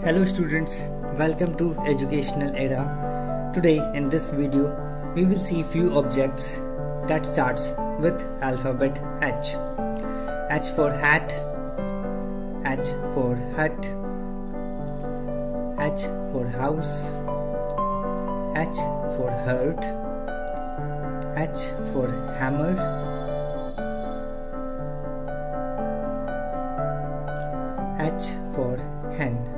Hello students, welcome to Educational Era. Today in this video we will see few objects that starts with alphabet H. H for hat, H for hut, H for house, H for hurt, H for hammer, H for hen.